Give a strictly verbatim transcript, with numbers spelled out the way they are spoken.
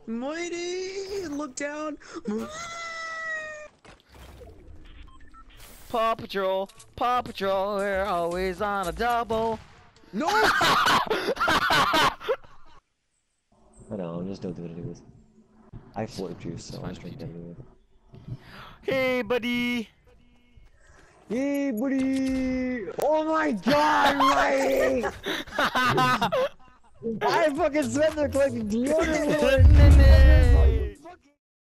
Mighty! Look down! Paw Patrol, Paw Patrol, we're always on a double. No! I know, just don't do it anyways. I have water juice, so I'll just drink that anyway. Hey, buddy! Hey, buddy! Oh my god, Mike! I fucking spent there collecting deodorant!